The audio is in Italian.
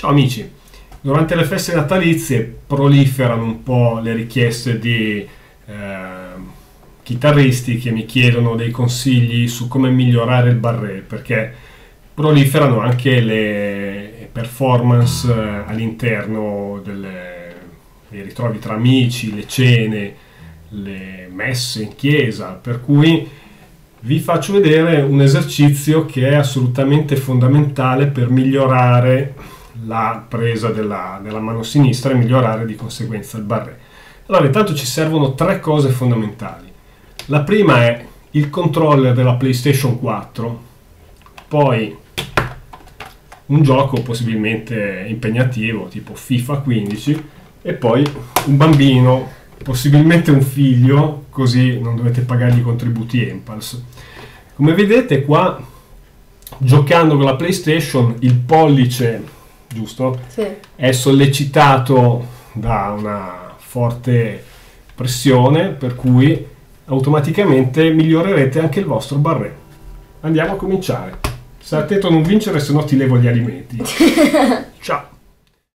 Ciao amici, durante le feste natalizie proliferano un po' le richieste di chitarristi che mi chiedono dei consigli su come migliorare il barré, perché proliferano anche le performance all'interno dei ritrovi tra amici, le cene, le messe in chiesa, per cui vi faccio vedere un esercizio che è assolutamente fondamentale per migliorare la presa della mano sinistra e migliorare di conseguenza il barré. Allora, intanto ci servono tre cose fondamentali. La prima è il controller della PlayStation 4, poi un gioco possibilmente impegnativo tipo FIFA 15 e poi un bambino, possibilmente un figlio, così non dovete pagargli i contributi Empals. Come vedete qua, giocando con la PlayStation, il pollice, giusto? Sì. È sollecitato da una forte pressione, per cui automaticamente migliorerete anche il vostro barré. Andiamo a cominciare. Stai attento a non vincere, se no ti levo gli alimenti. Ciao!